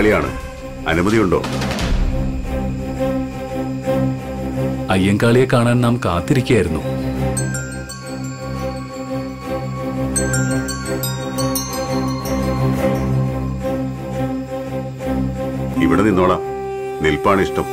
അയ്യങ്കാളിയാണ്. അനുമതിയുണ്ടോ? അയ്യങ്കാളിയെ കാണാൻ നാം കാത്തിരിക്കുകയായിരുന്നു. ഇവിടെ നിന്നോളാം. നിൽപ്പാണ് ഇഷ്ടം.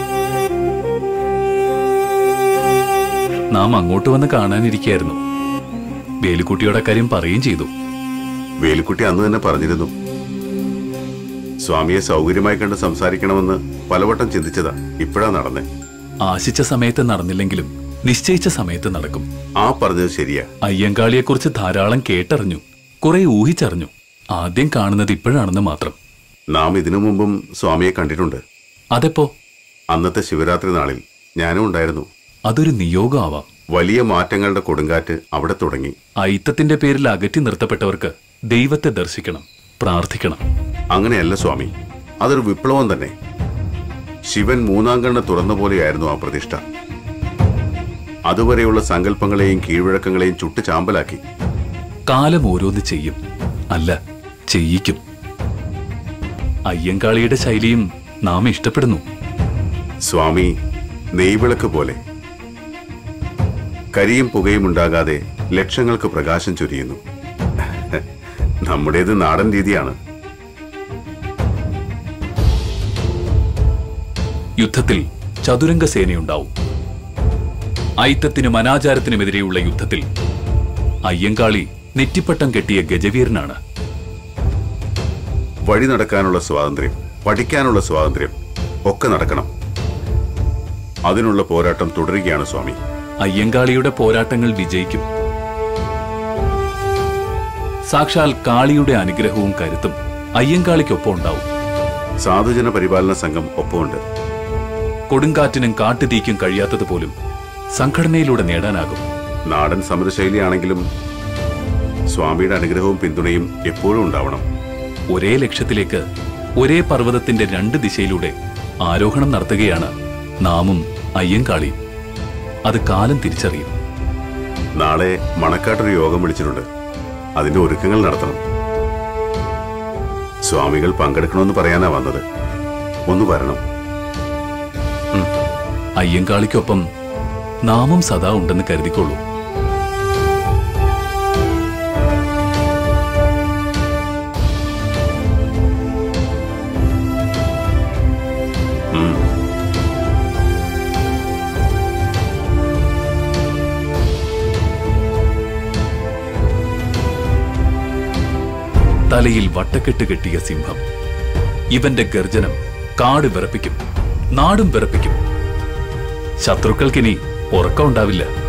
നാം അങ്ങോട്ട് വന്ന് കാണാനിരിക്കുകയായിരുന്നു. വേലുക്കുട്ടിയുടെ കാര്യം പറയുകയും ചെയ്തു. വേലുക്കുട്ടി അന്ന് തന്നെ പറഞ്ഞിരുന്നു. സ്വാമിയെ സൗകര്യമായി കണ്ട് സംസാരിക്കണമെന്ന് പലവട്ടം ചിന്തിച്ചതാ. ഇപ്പോഴാ നടന്നേ. ആശിച്ച സമയത്ത് നടന്നില്ലെങ്കിലും നിശ്ചയിച്ച സമയത്ത് നടക്കും. ആ പറഞ്ഞത് ശരിയാ. അയ്യങ്കാളിയെക്കുറിച്ച് ധാരാളം കേട്ടറിഞ്ഞു, കുറെ ഊഹിച്ചറിഞ്ഞു. ആദ്യം കാണുന്നത് ഇപ്പോഴാണെന്ന് മാത്രം. നാം ഇതിനു മുമ്പും സ്വാമിയെ കണ്ടിട്ടുണ്ട്. അതെപ്പോ? അന്നത്തെ ശിവരാത്രി നാളിൽ ഞാനും ഉണ്ടായിരുന്നു. അതൊരു നിയോഗം ആവാം. വലിയ മാറ്റങ്ങളുടെ കൊടുങ്കാറ്റ് അവിടെ തുടങ്ങി. അയിത്തത്തിന്റെ പേരിൽ അകറ്റി നിർത്തപ്പെട്ടവർക്ക് ദൈവത്തെ ദർശിക്കണം, പ്രാർത്ഥിക്കണം. അങ്ങനെയല്ല സ്വാമി, അതൊരു വിപ്ലവം തന്നെ. ശിവൻ മൂന്നാം കണ്ണ് തുറന്ന പോലെയായിരുന്നു ആ പ്രതിഷ്ഠ. അതുവരെയുള്ള സങ്കല്പങ്ങളെയും കീഴ്വഴക്കങ്ങളെയും ചുട്ടു ചാമ്പലാക്കി. കാലം ഓരോന്ന് ചെയ്യും, അല്ല ചെയ്യിക്കും. അയ്യങ്കാളിയുടെ ശൈലിയും നാം ഇഷ്ടപ്പെടുന്നു. സ്വാമി നെയ്വിളക്ക് പോലെ കരിയും പുകയും ഉണ്ടാകാതെ ലക്ഷങ്ങൾക്ക് പ്രകാശം ചൊരിയുന്നു. നമ്മുടേത് നാടൻ രീതിയാണ്. യുദ്ധത്തിൽ ചതുരംഗ സേനയുണ്ടാവും. അയിത്തത്തിനും അനാചാരത്തിനുമെതിരെയുള്ള യുദ്ധത്തിൽ അയ്യങ്കാളി നെറ്റിപ്പട്ടം കെട്ടിയ ഗജവീരനാണ്. വഴി നടക്കാനുള്ള സ്വാതന്ത്ര്യം, പഠിക്കാനുള്ള സ്വാതന്ത്ര്യം ഒക്കെ നടക്കണം. അതിനുള്ള പോരാട്ടം തുടരുകയാണ് സ്വാമി. അയ്യങ്കാളിയുടെ പോരാട്ടങ്ങൾ വിജയിക്കും. സാക്ഷാൽ കാളിയുടെ അനുഗ്രഹവും കരുത്തും അയ്യങ്കാളിക്കൊപ്പം ഉണ്ടാവും. സാധുജന പരിപാലന സംഘം ഒപ്പമുണ്ട്. കൊടുങ്കാറ്റിനും കാട്ടുതീക്കും കഴിയാത്തതുപോലും സംഘടനയിലൂടെ നേടാനാകും. നാടൻ സമരശൈലിയാണെങ്കിലും സ്വാമിയുടെ അനുഗ്രഹവും പിന്തുണയും എപ്പോഴും ഉണ്ടാവണം. ഒരേ ലക്ഷ്യത്തിലേക്ക് ഒരേ പർവ്വതത്തിന്റെ രണ്ട് ദിശയിലൂടെ ആരോഹണം നടത്തുകയാണ് നാമും അയ്യങ്കാളിയും. അത് കാലം തിരിച്ചറിയും. നാളെ മണക്കാട്ടൊരു യോഗം വിളിച്ചിട്ടുണ്ട്. അതിന്റെ ഒരുക്കങ്ങൾ നടത്തണം. സ്വാമികൾ പങ്കെടുക്കണമെന്ന് പറയാനാ വന്നത്. ഒന്ന് വരണം. അയ്യങ്കാളിക്കൊപ്പം നാമും സദാ ഉണ്ടെന്ന് കരുതിക്കൊള്ളൂ. തലയിൽ വട്ടക്കെട്ട് കെട്ടിയ സിംഹം. ഇവന്റെ ഗർജനം കാട് വിറപ്പിക്കും, നാടും വിറപ്പിക്കും. ശത്രുക്കൾക്കിനി ഉറക്കമുണ്ടാവില്ല.